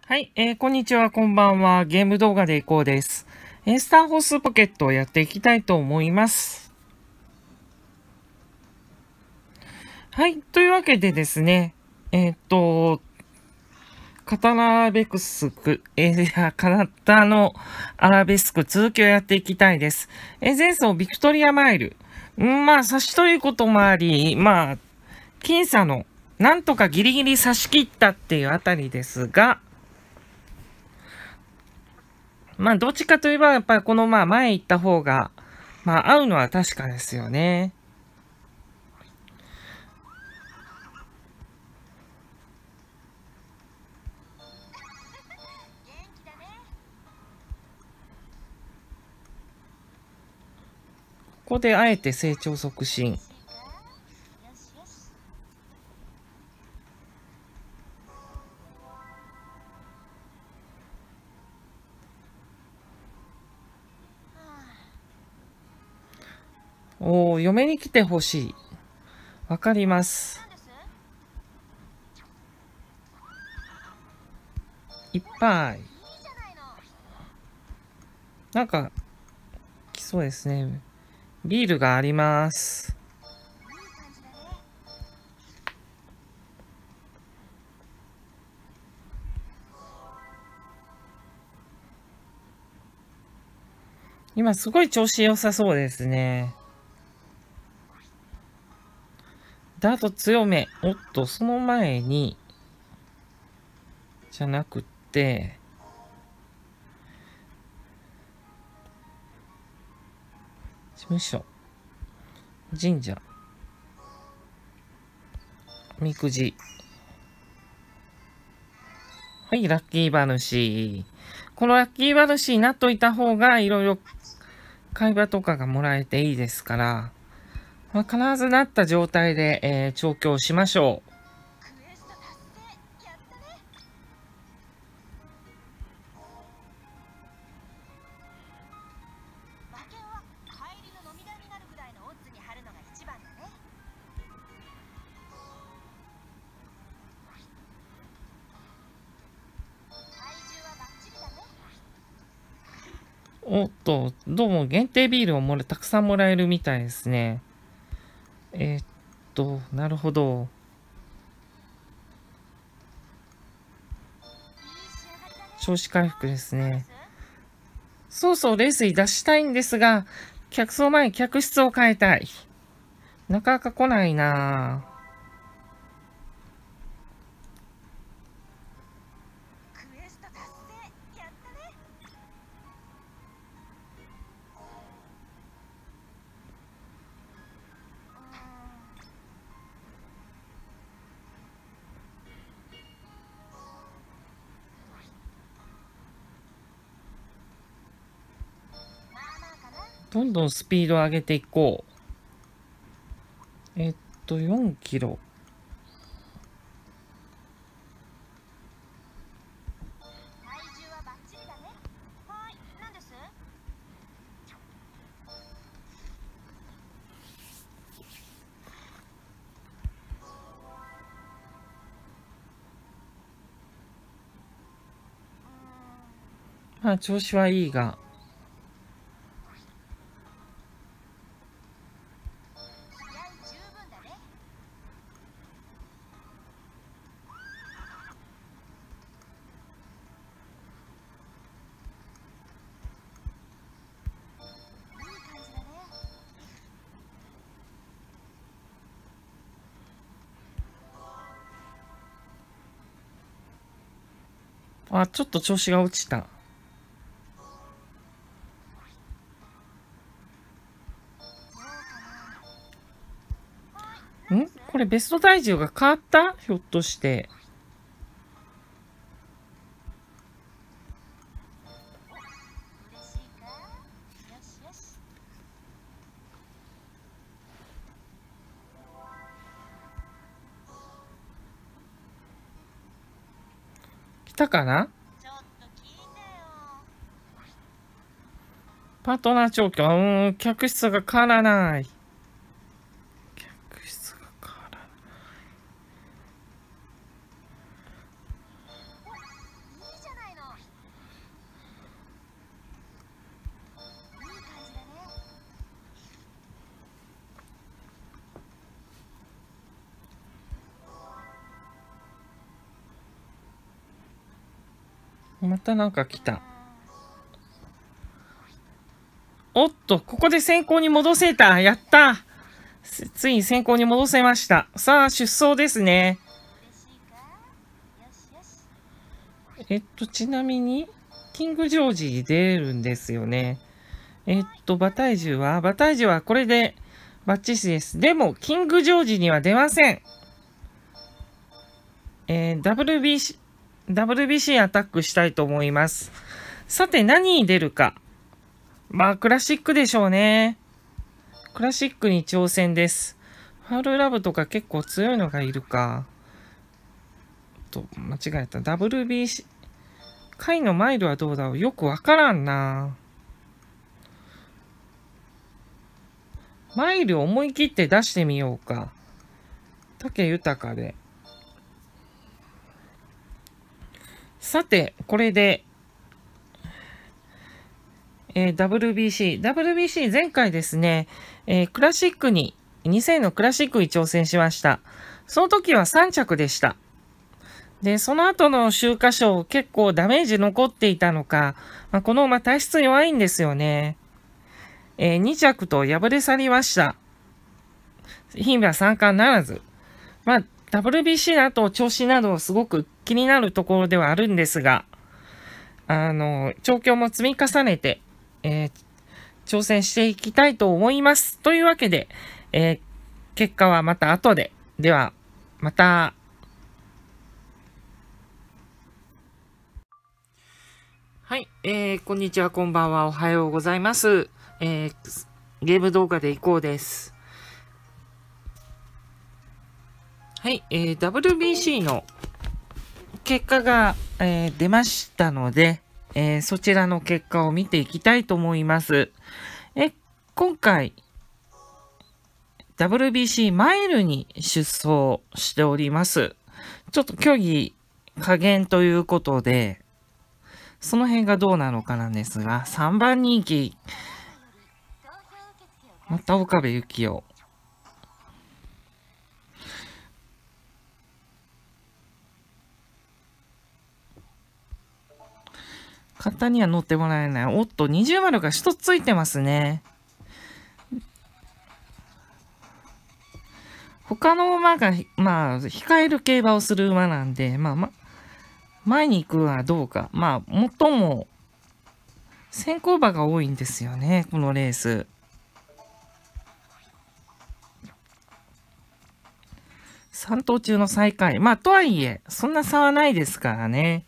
はい、こんにちは、こんばんは。ゲーム動画でいこうです。スターホースポケットをやっていきたいと思います。はい、というわけでですね、カタナアラベスク、カタのアラベスク続きをやっていきたいです。前走ビクトリアマイル。まあ、差しということもあり、まあ、僅差の、なんとかギリギリ差し切ったっていうあたりですが、まあ、どっちかといえば、やっぱりこの前行った方が、合うのは確かですよね。ここであえて成長促進。嫁に来てほしい。わかります。いっぱい。なんか、来そうですね。ビールがあります。今すごい調子良さそうですね。ダート強め。おっと、その前に、じゃなくって、事務所、神社、みくじ。はい、ラッキー馬主。このラッキー馬主になっといた方が、いろいろ会話とかがもらえていいですから、必ずなった状態で、調教しましょう。おっと、どうも限定ビールをたくさんもらえるみたいですね。なるほど。調子回復ですね。そうそう、レースに出したいんですが、客層前に客室を変えたい。なかなか来ないなぁ。どんどんスピードを上げていこう。4キロ。まあ、調子はいいが。ちょっと調子が落ちた。これベスト体重が変わった？ひょっとして。来たかな？パートナー調教。客室が変わらない。客室が変わらない。 またなんか来た。おっと、ここで先行に戻せた。やった。ついに先行に戻せました。さあ、出走ですね。ちなみに、キングジョージ出るんですよね。馬体重はこれでバッチシです。でも、キングジョージには出ません。WBC アタックしたいと思います。さて、何に出るか。まあ、クラシックでしょうね。クラシックに挑戦です。ファウルラブとか結構強いのがいるか。間違えた。WBC。回のマイルはどうだろう。よくわからんな。マイルを思い切って出してみようか。武豊で。さて、これで、WBC 前回ですね、クラシックに、2000のクラシックに挑戦しました。その時は3着でした。で、その後の秋華賞結構ダメージ残っていたのか、この馬体質弱いんですよね。2着と敗れ去りました。牝馬三冠ならず。WBC の後調子などすごく気になるところではあるんですが、調教も積み重ねて、挑戦していきたいと思います。というわけで、結果はまた後で。では、また。はい、こんにちは、こんばんは、おはようございます。ゲーム動画でいこうです。はい、WBC の結果が、出ましたので、そちらの結果を見ていきたいと思います。今回、WBC マイルに出走しております。ちょっと競技加減ということで、その辺がどうなのかなんですが、3番人気、また岡部幸雄。簡単には乗ってもらえない。おっと、20丸が1つついてますね。他の馬が、控える競馬をする馬なんで、前に行くのはどうか。最も、先行馬が多いんですよね、このレース。3頭中の最下位。とはいえ、そんな差はないですからね。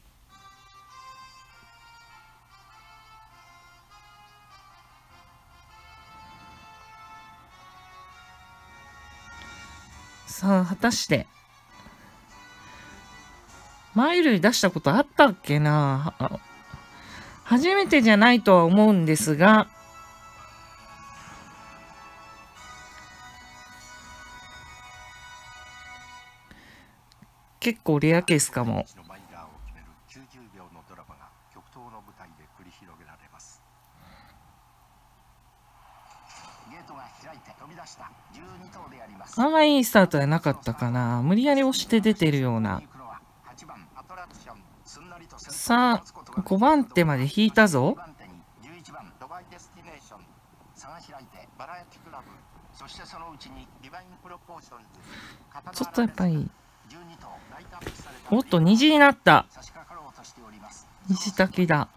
さあ、果たして。マイルに出したことあったっけな。初めてじゃないとは思うんですが、結構レアケースかも。あんまいいスタートはなかったかな。無理やり押して出てるような。さあ、5番手まで引いたぞ。ちょっとやっぱり、おっと、虹になった。虹滝だ。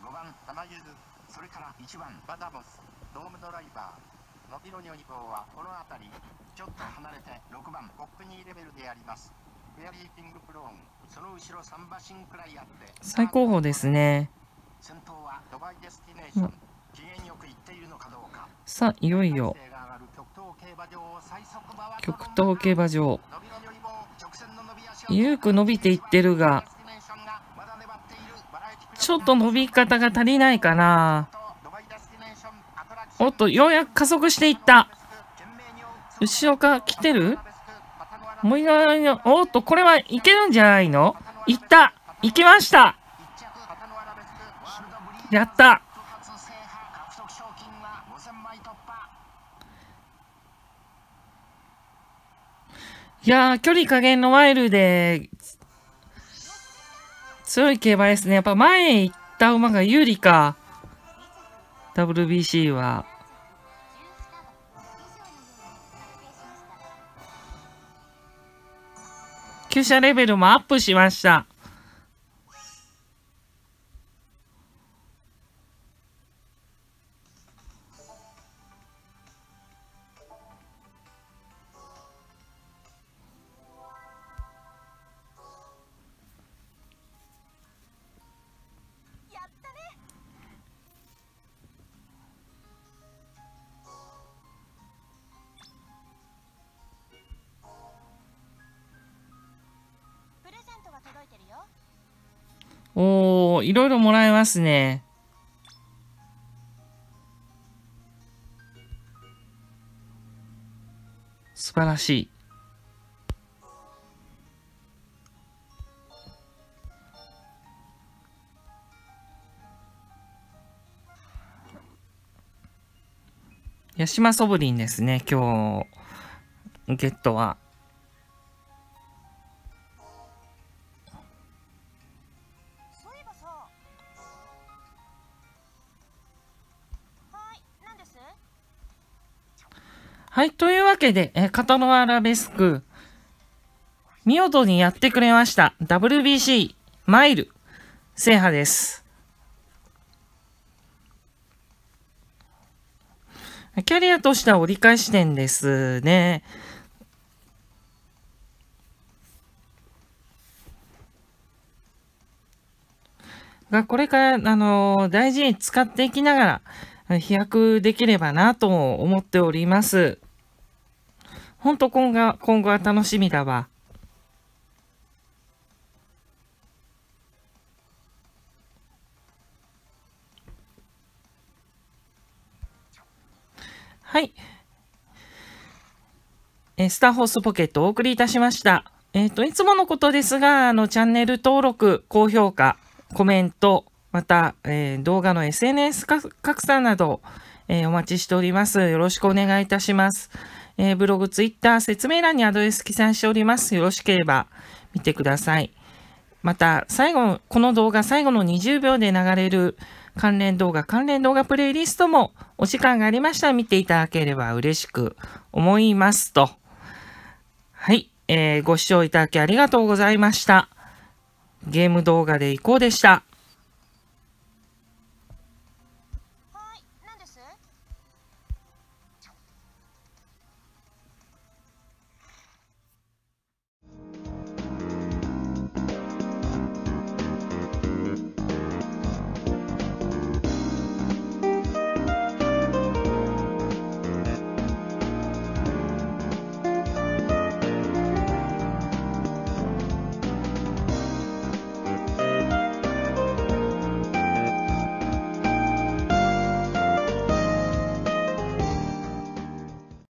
最高峰ですね。さあ、いよいよ極東競馬場。ゆるく伸びていってるが、ちょっと伸び方が足りないかな。おっと、ようやく加速していった。後ろから来てる？もう一回、おっと、これはいけるんじゃないの？いった！いきました！やった！いやー、距離加減のマイルで、強い競馬ですね。やっぱ前へ行っった馬が有利か。WBC は。厩舎レベルもアップしました。おー、いろいろもらえますね。素晴らしい。ヤシマソブリンですね、今日、ゲットは。はい、というわけで、カタロアラベスク、見事にやってくれました。WBC マイル制覇です。キャリアとしては折り返し点ですね。が、これから、大事に使っていきながら、飛躍できればなと思っております。ほんと今後は楽しみだわ。はい。スターホースポケットをお送りいたしました。いつものことですが、チャンネル登録、高評価、コメント、また、動画の SNS 拡散など、お待ちしております。よろしくお願いいたします。ブログ、ツイッター、説明欄にアドレス記載しております。よろしければ見てください。また、この動画最後の20秒で流れる関連動画プレイリストもお時間がありましたら見ていただければ嬉しく思いますと。はい、ご視聴いただきありがとうございました。ゲーム動画でいこうでした。